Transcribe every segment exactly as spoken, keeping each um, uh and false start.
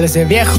Échale ese viejo.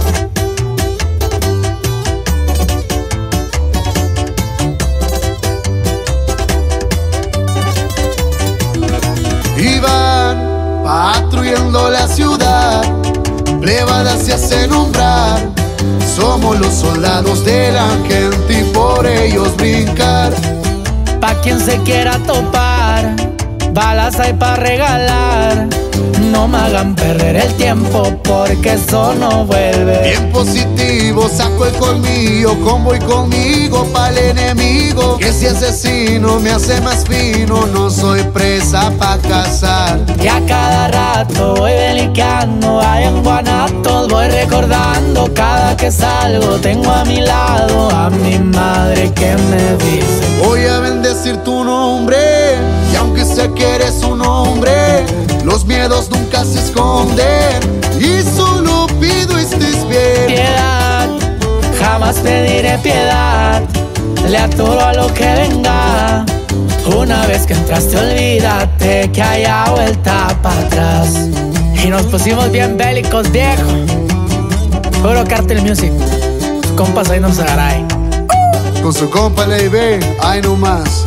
Iban patrullando la ciudad, plebadas se hacen nombrar. Somos los soldados de la gente y por ellos brincar. Pa' quien se quiera topar, balas hay pa' regalar. No me hagan perder el tiempo porque eso no vuelve. Bien positivo, saco el colmillo, convoy conmigo pa'l enemigo. Que si asesino me hace más fino, no soy presa pa' cazar. Y a cada rato voy belicando, ahí en Guanatos voy recordando. Cada que salgo tengo a mi lado a mi madre que me dice: voy a bendecir tu nombre, y aunque sé que eres un hombre, los miedos nunca se esconden, y solo pido estés bien. Piedad, jamás pediré piedad, le aturo a lo que venga. Una vez que entraste olvídate que haya vuelta para atrás. Y nos pusimos bien bélicos, viejo. Puro Cartel Music. Sus compas ahí nos agarran. Con su compa Ley B, ahí nomás.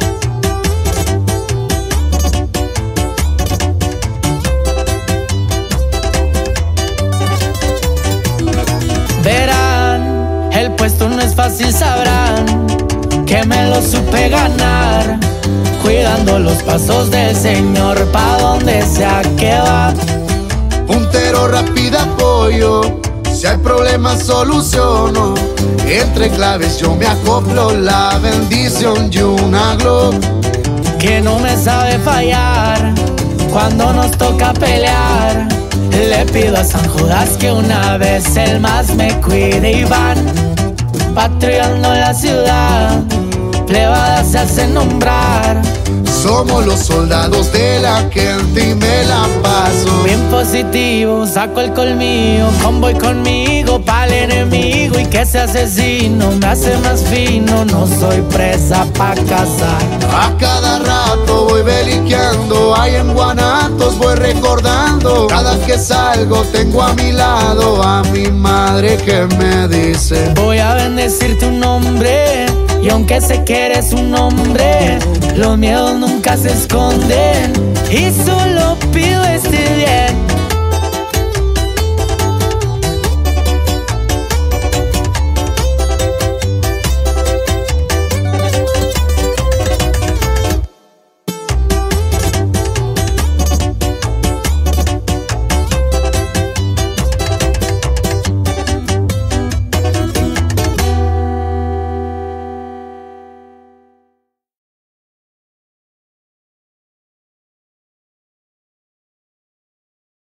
Verán, el puesto no es fácil, sabrán que me lo supe ganar, cuidando los pasos del Señor pa' donde sea que va. Puntero, rápido apoyo, si hay problemas soluciono. Entre claves yo me acoplo, la bendición y una Glock que no me sabe fallar cuando nos toca pelear. Le pido a San Judas que una vez él más me cuide. Y van patrullando la ciudad, plebadas se hacen nombrar. Somos los soldados de la gente y me la paso bien positivo, saco el colmillo, convoy conmigo pa'l enemigo. Y que ese asesino me hace más fino, no soy presa pa' cazar. A cada rato voy beliqueando, ahí en Guanatos voy recordando. Cada que salgo tengo a mi lado a mi madre que me dice: voy a bendecir tu nombre, y aunque sé que eres un hombre, los miedos nunca se esconden, y solo pido este bien.